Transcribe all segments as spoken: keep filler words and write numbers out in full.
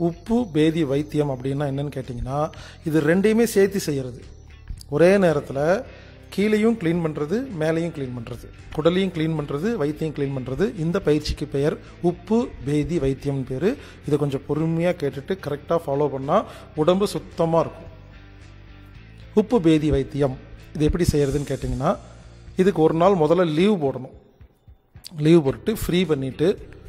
உப்பு பேதி வைத்தியம் அப்படின்னா என்னன்னு கேட்டிங்கன்னா, இது ரெண்டையுமே சேர்த்து செய்கிறது. ஒரே நேரத்தில் கீழையும் க்ளீன் பண்ணுறது, மேலேயும் க்ளீன் பண்ணுறது, குடலையும் க்ளீன் பண்ணுறது, வயிற்றையும் க்ளீன் பண்ணுறது. இந்த பயிற்சிக்கு பெயர் உப்பு பேதி வைத்தியம்னு பேர். இதை கொஞ்சம் பொறுமையாக கேட்டுட்டு கரெக்டாக ஃபாலோ பண்ணால் உடம்பு சுத்தமாக இருக்கும். உப்பு பேதி வைத்தியம் இது எப்படி செய்கிறதுன்னு கேட்டிங்கன்னா, இதுக்கு ஒரு நாள் முதல்ல லீவ் போடணும். லீவ் போட்டு ஃப்ரீ பண்ணிவிட்டு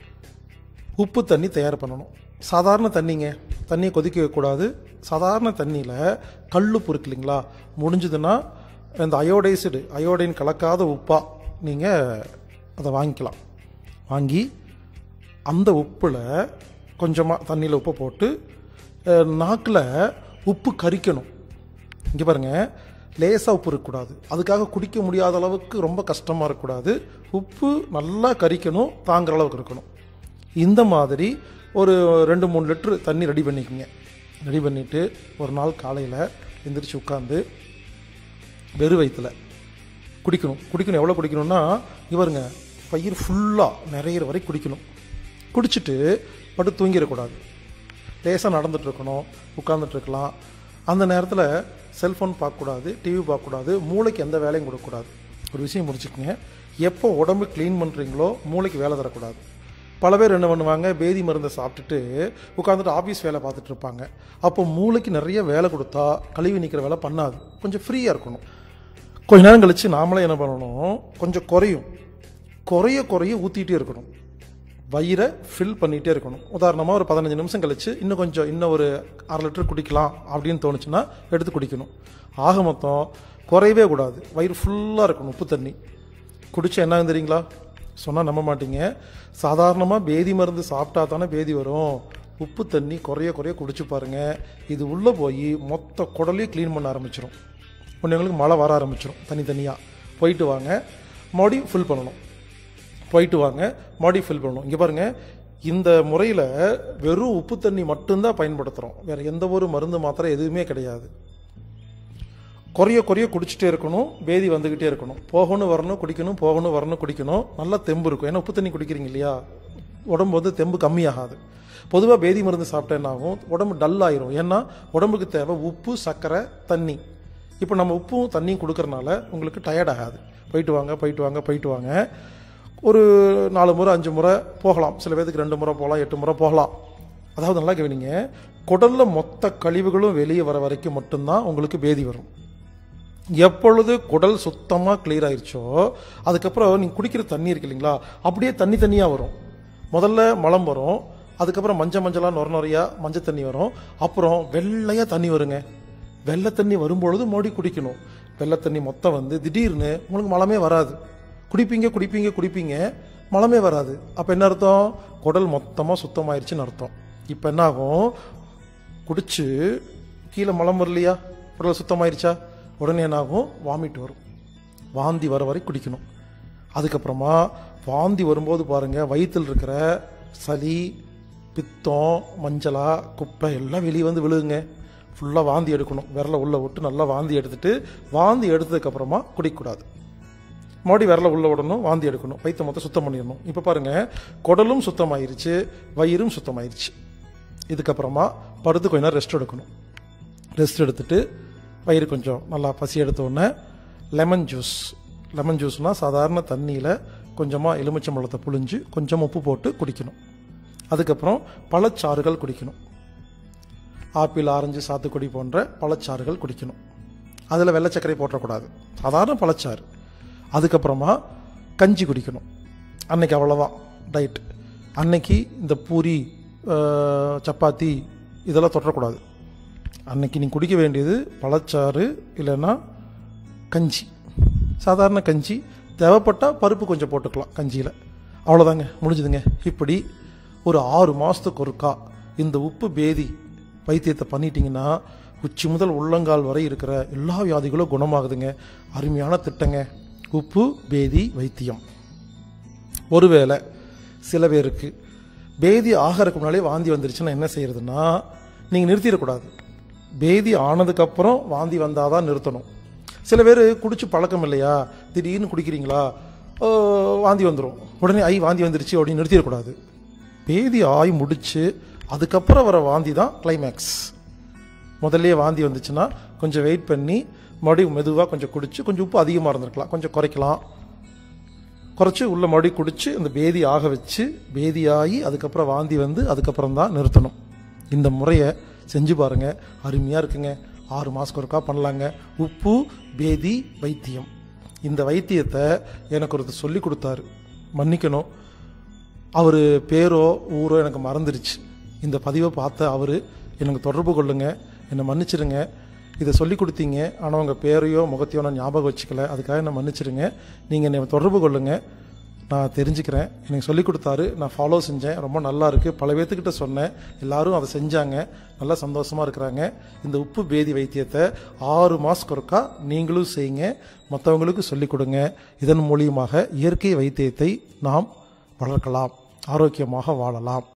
உப்பு தண்ணி தயார் பண்ணணும். சாதாரண தண்ணிங்க, தண்ணியை கொதிக்க வைக்கக்கூடாது. சாதாரண தண்ணியில் கல்லுப்பு இருக்கு இல்லைங்களா, முடிஞ்சதுன்னா இந்த அயோடைஸ்டு அயோடைன் கலக்காத உப்பாக நீங்கள் அதை வாங்கிக்கலாம். வாங்கி அந்த உப்பில் கொஞ்சமாக தண்ணியில் உப்பை போட்டு நாக்கில் உப்பு கரிக்கணும். இங்கே பாருங்கள், லேசாக உப்பு இருக்கக்கூடாது, அதுக்காக குடிக்க முடியாத அளவுக்கு ரொம்ப கஷ்டமாக இருக்கக்கூடாது. உப்பு நல்லா கரிக்கணும், தாங்குற அளவுக்கு இருக்கணும். இந்த மாதிரி ஒரு ரெண்டு மூணு லிட்ரு தண்ணி ரெடி பண்ணிக்கோங்க. ரெடி பண்ணிவிட்டு ஒரு நாள் காலையில் எந்திரிச்சு உட்காந்து வெறு வயிற்றுல குடிக்கணும். குடிக்கணும் எவ்வளோ குடிக்கணும்னா, இவருங்க பயிர் ஃபுல்லாக நிறையிற வரை குடிக்கணும். குடிச்சிட்டு பட்டு தூங்கிடக்கூடாது. லேசாக நடந்துகிட்ருக்கணும், உட்காந்துட்ருக்கலாம். அந்த நேரத்தில் செல்ஃபோன் பார்க்கக்கூடாது, டிவி பார்க்கக்கூடாது, மூளைக்கு எந்த வேலையும் கொடுக்கக்கூடாது. ஒரு விஷயம் முடிச்சுக்கோங்க, எப்போ உடம்பு க்ளீன் பண்ணுறீங்களோ மூளைக்கு வேலை தரக்கூடாது. பல பேர் என்ன பண்ணுவாங்க, பேதி மருந்தை சாப்பிட்டுட்டு உட்காந்துட்டு ஆஃபீஸ் வேலை பார்த்துட்டு இருப்பாங்க. அப்போ மூளைக்கு நிறைய வேலை கொடுத்தா கழிவு நீக்கிற வேலை பண்ணாது. கொஞ்சம் ஃப்ரீயாக இருக்கணும். கொஞ்ச நேரம் கழித்து நாமளே என்ன பண்ணணும், கொஞ்சம் குறையும் குறைய குறைய ஊற்றிக்கிட்டே இருக்கணும். வயிறை ஃபில் பண்ணிகிட்டே இருக்கணும். உதாரணமாக ஒரு பதினஞ்சு நிமிஷம் கழித்து இன்னும் கொஞ்சம் இன்னும் ஒரு அரை லிட்டர் குடிக்கலாம் அப்படின்னு தோணுச்சுன்னா எடுத்து குடிக்கணும். ஆக மொத்தம் குறையவே கூடாது, வயிறு ஃபுல்லாக இருக்கணும். உப்பு தண்ணி குடித்தா என்ன தெரியுங்களா, சொன்னால் நம்ப மாட்டீங்க, சாதாரணமாக பேதி மருந்து சாப்பிட்டா தானே பேதி வரும். உப்பு தண்ணி குறைய குறைய குடிச்சு பாருங்கள், இது உள்ளே போய் மொத்த குடலையும் க்ளீன் பண்ண ஆரம்பிச்சிடும். ஒன்றுங்களுக்கு மழை வர ஆரம்பிச்சிடும். தனித்தனியாக போயிட்டு வாங்க, மறுபடியும் ஃபில் பண்ணணும். போயிட்டு வாங்க, மறுபடியும் ஃபில் பண்ணணும். இங்கே பாருங்கள், இந்த முறையில் வெறும் உப்பு தண்ணி மட்டும்தான் பயன்படுத்துகிறோம். வேறு எந்த ஒரு மருந்து மாத்திரை எதுவுமே கிடையாது. குறைய குறைய குடிச்சிட்டே இருக்கணும், பேதி வந்துக்கிட்டே இருக்கணும். போகணும் வரணும் குடிக்கணும், போகணும் வரணும் குடிக்கணும். நல்லா தெம்பு இருக்கும். ஏன்னா உப்பு தண்ணி குடிக்கிறீங்க இல்லையா, உடம்பு வந்து தெம்பு கம்மியாகாது. பொதுவாக பேதி மருந்து சாப்பிட்டா என்ன ஆகும், உடம்பு டல் ஆயிரும். ஏன்னா உடம்புக்கு தேவை உப்பு, சர்க்கரை, தண்ணி. இப்போ நம்ம உப்பும் தண்ணியும் கொடுக்கறனால உங்களுக்கு டயர்ட் ஆகாது. போயிட்டு வாங்க போயிட்டு வாங்க போயிட்டு வாங்க. ஒரு நாலு முறை அஞ்சு முறை போகலாம். சில பேருக்கு ரெண்டு முறை போகலாம், எட்டு முறை போகலாம். அதாவது நல்லா கவனிங்க, குடலில் மொத்த கழிவுகளும் வெளியே வர வரைக்கும் மட்டும்தான் உங்களுக்கு பேதி வரும். எப்பொழுது குடல் சுத்தமாக கிளியர் ஆயிடுச்சோ அதுக்கப்புறம் நீங்கள் குடிக்கிற தண்ணி இருக்கு இல்லைங்களா, அப்படியே தண்ணி தண்ணியாக வரும். முதல்ல மலம் வரும், அதுக்கப்புறம் மஞ்சள் மஞ்சளாக நொர நொறையாக மஞ்சள் தண்ணி வரும், அப்புறம் வெள்ளையாக தண்ணி வருங்க. வெள்ளை தண்ணி வரும்பொழுது மறுபடியும் குடிக்கணும். வெள்ளை தண்ணி மொத்தம் வந்து திடீர்னு உங்களுக்கு மலமே வராது. குடிப்பீங்க குடிப்பீங்க குடிப்பீங்க மலமே வராது. அப்போ என்ன அர்த்தம், குடல் மொத்தமாக சுத்தமாயிருச்சுன்னு அர்த்தம். இப்போ என்ன ஆகும், குடிச்சு கீழே மலம் வரலையா, குடல் சுத்தமாயிருச்சா, உடனே என்ன ஆகும், வாமிட் வரும். வாந்தி வர வரை குடிக்கணும். அதுக்கப்புறமா வாந்தி வரும்போது பாருங்கள், வயிற்றில் இருக்கிற சளி, பித்தம், மஞ்சளா, குப்பை எல்லாம் வெளியே வந்து விழுகுங்க. ஃபுல்லாக வாந்தி எடுக்கணும். விரலை உள்ளே விட்டு நல்லா வாந்தி எடுத்துட்டு, வாந்தி எடுத்ததுக்கப்புறமா குடிக்கக்கூடாது. மறுபடி விரலை உள்ளே விடணும், வாந்தி எடுக்கணும், வயிற்றை மொத்தம் சுத்தம் பண்ணிடணும். இப்போ பாருங்கள், குடலும் சுத்தமாயிருச்சு, வயிறும் சுத்தமாயிருச்சு. இதுக்கப்புறமா படுத்து கொஞ்ச நேரம் ரெஸ்ட் எடுக்கணும். ரெஸ்ட் எடுத்துட்டு வயிறு கொஞ்சம் நல்லா பசி எடுத்தோடனே லெமன் ஜூஸ். லெமன் ஜூஸ்னால் சாதாரண தண்ணியில் கொஞ்சமாக எலுமிச்சம்பழத்தை புழிஞ்சு கொஞ்சம் உப்பு போட்டு குடிக்கணும். அதுக்கப்புறம் பழச்சாறுகள் குடிக்கணும். ஆப்பிள், ஆரஞ்சு, சாத்துக்குடி போன்ற பழச்சாறுகள் குடிக்கணும். அதில் வெள்ளை சர்க்கரை போட்டக்கூடாது, சாதாரண பழச்சாறு. அதுக்கப்புறமா கஞ்சி குடிக்கணும். அன்னைக்கு அவ்வளோதான் டயட். அன்னைக்கு இந்த பூரி, சப்பாத்தி இதெல்லாம் தொடரக்கூடாது. அன்னைக்கு நீங்கள் குடிக்க வேண்டியது பழச்சாறு, இல்லைன்னா கஞ்சி, சாதாரண கஞ்சி. தேவைப்பட்டால் பருப்பு கொஞ்சம் போட்டுக்கலாம் கஞ்சியில். அவ்வளோதாங்க, முடிஞ்சுதுங்க. இப்படி ஒரு ஆறு மாதத்துக்கு ஒருக்கா இந்த உப்பு பேதி வைத்தியத்தை பண்ணிட்டீங்கன்னா உச்சி முதல் உள்ளங்கால் வரை இருக்கிற எல்லா வியாதிகளும் குணமாகுதுங்க. அருமையான திட்டங்க உப்பு பேதி வைத்தியம். ஒருவேளை சில பேருக்கு பேதி ஆகிறதுக்கு முன்னாலே வாந்தி வந்துருச்சுன்னா என்ன செய்யறதுன்னா, நீங்கள் நிறுத்திடக்கூடாது. பேதி ஆனதுக்கப்புறம் வாந்தி வந்தால் தான் நிறுத்தணும். சில பேர் குடிச்சு பழக்கம் இல்லையா, திடீர்னு குடிக்கிறீங்களா, வாந்தி வந்துடும், உடனே ஐ வாந்தி வந்துருச்சு அப்படின்னு நிறுத்திடக்கூடாது. பேதி ஆய் முடித்து அதுக்கப்புறம் வர வாந்தி தான் கிளைமேக்ஸ். முதல்லையே வாந்தி வந்துச்சுன்னா கொஞ்சம் வெயிட் பண்ணி மறுபடியும் மெதுவாக கொஞ்சம் குடிச்சு, கொஞ்சம் உப்பு அதிகமாக இருந்திருக்கலாம், கொஞ்சம் குறைக்கலாம், குறைச்சி உள்ள மறுபடியும் குடிச்சு அந்த பேதி ஆக வச்சு பேதியாகி அதுக்கப்புறம் வாந்தி வந்து அதுக்கப்புறம் தான் நிறுத்தணும். இந்த முறையை செஞ்சு பாருங்க, அருமையாக இருக்குங்க. ஆறு மாதத்துக்கு ஒருக்கா பண்ணலாங்க. உப்பு பேதி வைத்தியம். இந்த வைத்தியத்தை எனக்கு ஒருத்தர் சொல்லி கொடுத்தாரு, மன்னிக்கணும், அவர் பேரோ ஊரோ எனக்கு மறந்துடுச்சு. இந்த பதிவை பார்த்த அவர் எனக்கு தொடர்பு கொள்ளுங்க, என்னை மன்னிச்சிடுங்க. இதை சொல்லி கொடுத்தீங்க, ஆனால் உங்கள் பேரையோ முகத்தையோ நான் ஞாபகம் வச்சுக்கல, அதுக்காக என்னை மன்னிச்சிடுங்க. நீங்கள் என்னை தொடர்பு கொள்ளுங்க, நான் தெரிஞ்சுக்கிறேன். எனக்கு சொல்லி கொடுத்தாரு, நான் ஃபாலோ செஞ்சேன், ரொம்ப நல்லா இருக்குது. பல பேர்த்துக்கிட்ட சொன்னேன், எல்லாரும் அதை செஞ்சாங்க, நல்லா சந்தோஷமாக இருக்கிறாங்க. இந்த உப்பு பேதி வைத்தியத்தை ஆறு மாதத்துக்கு ஒருக்கா நீங்களும் செய்யுங்க, மற்றவங்களுக்கு சொல்லிக் கொடுங்க. இதன் மூலியமாக இயற்கை வைத்தியத்தை நாம் வளர்க்கலாம், ஆரோக்கியமாக வாழலாம்.